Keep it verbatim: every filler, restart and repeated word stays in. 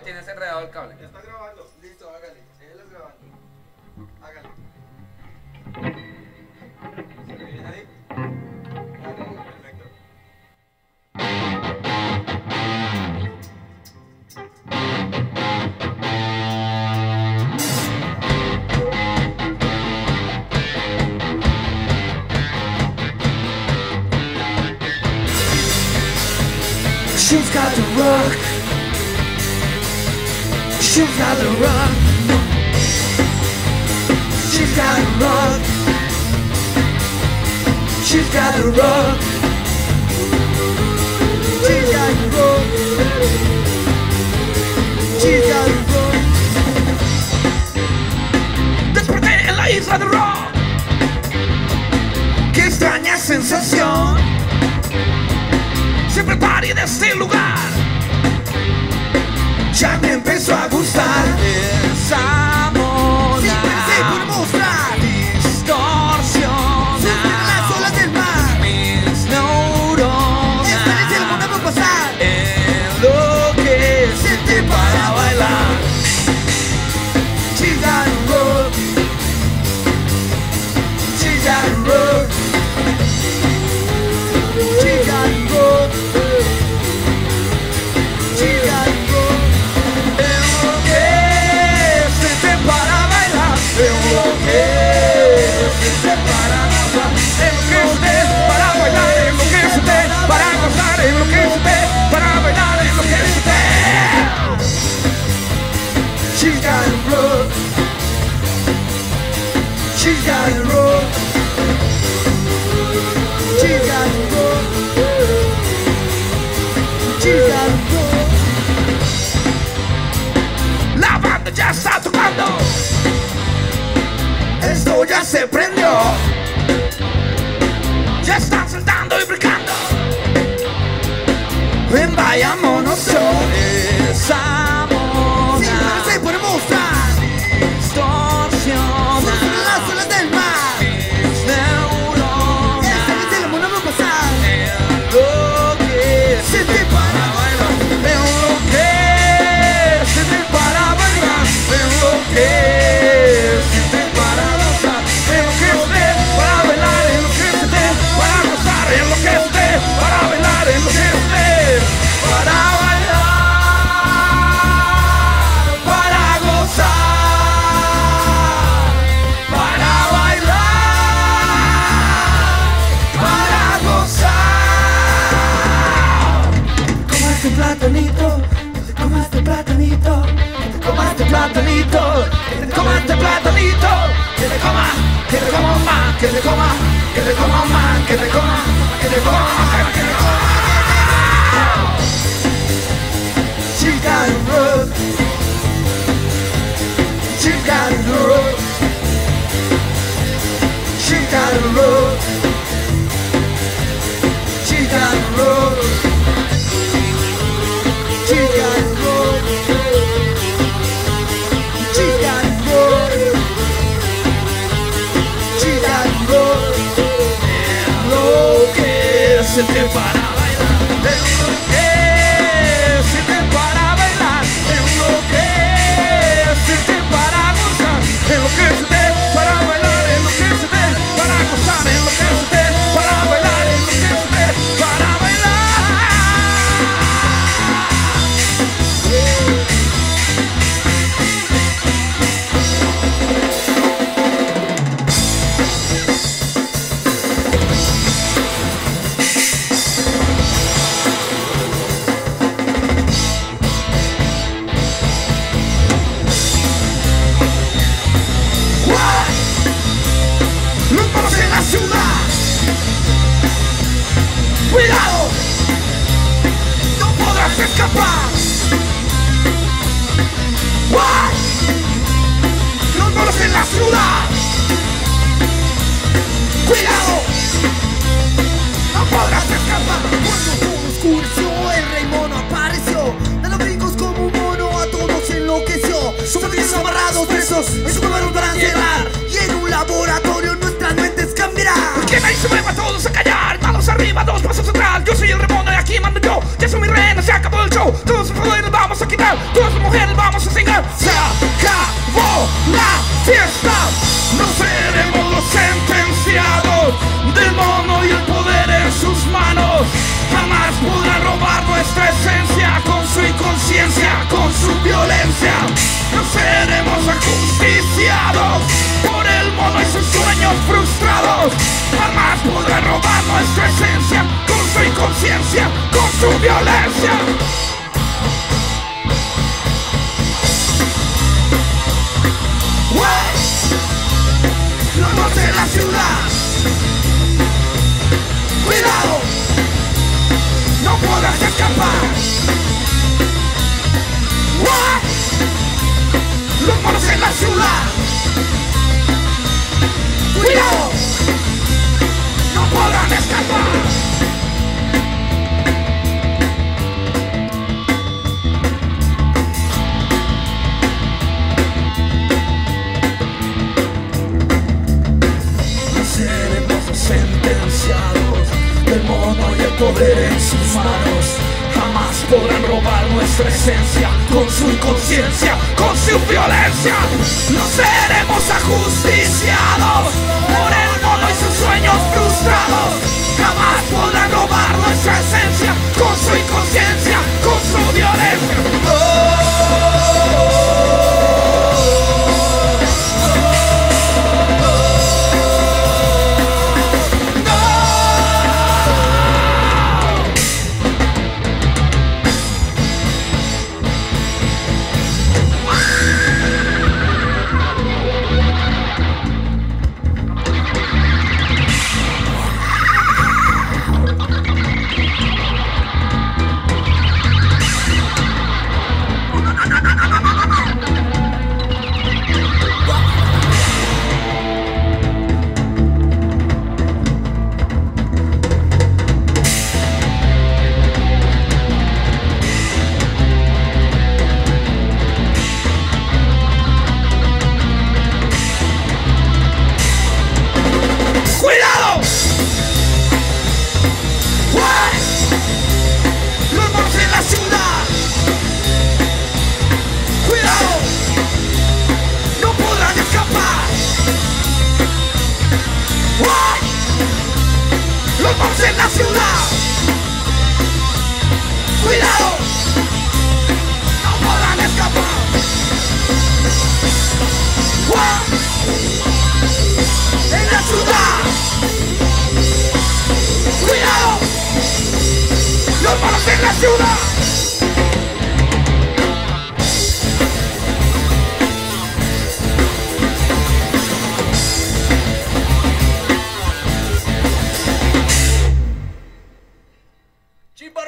tienes enredado el cable. Ya está grabando. Listo, hágale. Déjelo grabando. Hágale. ¿Se ve bien ahí? Hágale, perfecto. She's got to rock. She's got to rock. She's got to rock. She's got to rock. She's got to rock. She's got to rock. Desperté en la isla de rock. Qué extraña sensación. Siempre paré de este lugar. Ya me empezó a gustar esa mona. Siempre se puede mostrar. Distorsiona. Sufrir las olas del mar. Mis neuronas. Esta es el mundo va a pasar. Enloquecerte para bailar. She's got to rock. She's got to rock. She's got to rock. She's got to rock. Enloquecerte para bailar. Enloquecerte para gozar. Enloquecerte para bailar. Enloquecerte para gozar. Enloquecerte para bailar. Enloquecerte. She's got to rock. She's got to rock. She's got to rock. She's got to rock. La banda ya está tocando. Esto ya se prendió. Ya están saltando y brincando. Ven, vayámonos son. Esa mona. Siempre se puede mostrar. Distorsiona. Sufrir las olas del mar. Mis neuronas. Esta vez el mundo va a pasar. Enloquecerte para bailar. Enloquecerte para bailar. Enloquecerte para gozar. Enloquecerte para bailar. Enloquecerte para gozar. Enloquecerte para bailar. Enloquecerte para bailar. Para gozar. Para bailar. Para gozar. Como este platanito. Como este platanito. Como este platanito. Como este platanito. Que te coma. Que te coma más. Que te coma. Que te coma más. Que te coma. Que te coma. Que te coma. She's got to rock. She's got to rock. She's got to rock. She's got to rock. She's got to rock. She's got to rock. She's got to rock. Enloquecerte para bailar. Enloquecerte para bailar. Enloquecerte para gozar. Enloquecerte para bailar. Enloquecerte para gozar. Enloquecerte para bailar. Enloquecerte para bailar. Los manos en la ciudad. Cuidado, no podrás escapar. What? Los manos en la ciudad. Cuidado, no podrás escapar. Cuando todo oscureció, el rey mono apareció. Dando brincos como un mono, a todos enloqueció. Son bien amarrados presos en su cueva para encerrar. Y en un laboratorio nuestras mentes cambiarán. Que nadie se mueva, todos a callar. Manos arriba, dos pasos atrás. Yo soy el rey mono y aquí mando yo. Ya son mis rehenes, se acabó el show. Todos los poderes vamos a quitar. Todas las mujeres nuestra esencia, con su inconsciencia, con su violencia. Lobos de la ciudad, cuidado, no podrás escapar. What? Los monos en la ciudad, cuidado, no podrán escapar. Sentenciados del mono y el poder en sus manos, jamás podrán robar nuestra esencia, con su inconsciencia, con su violencia. No seremos ajusticiados por el mono y sus sueños frustrados, jamás podrán robar nuestra esencia, con su inconsciencia, con su violencia. Oh. En la ciudad, cuidado, no podrán escapar. En la ciudad, cuidado, los malos en la ciudad. Chimba